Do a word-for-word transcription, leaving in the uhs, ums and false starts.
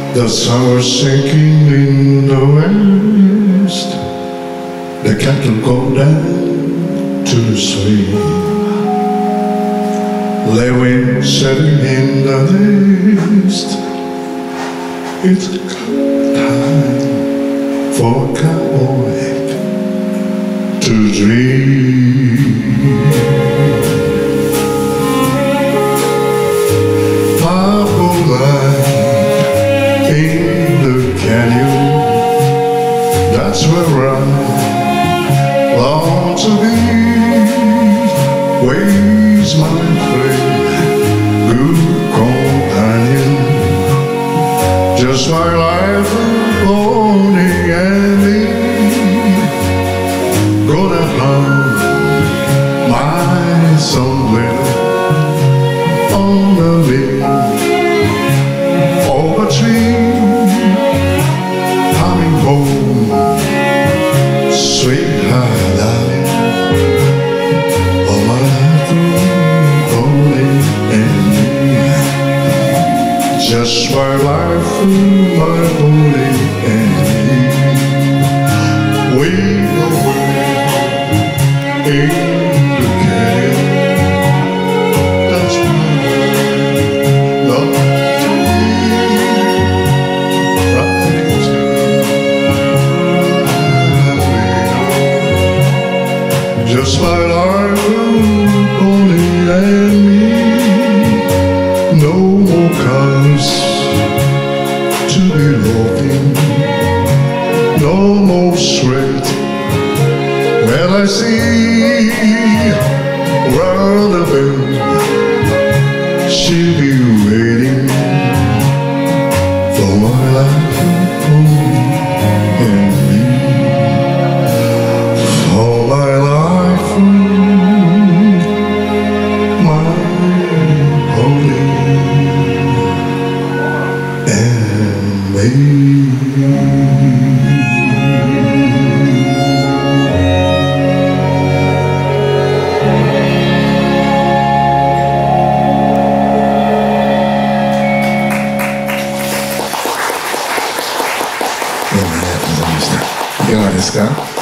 The sun was sinking in the west. The cattle go down to the stream. Lewin setting in the east. It's time for a cowboy to dream. Purple light in the canyon, that's where I long to be. Where's my friend, good companion? Just my life, pony and me. Gonna hang my somewhere on the limb of a tree. Coming home, sweetheart, darling. All my life, pony and me. Just my life, my pony and me. We know in the canyon, that's my love to me. Right into the just my life, pony and me. No more cars to be loving, no more sweat. Well, I see round the bend, she'll be waiting for my life and me. For my life, my pony and me.いかがですか？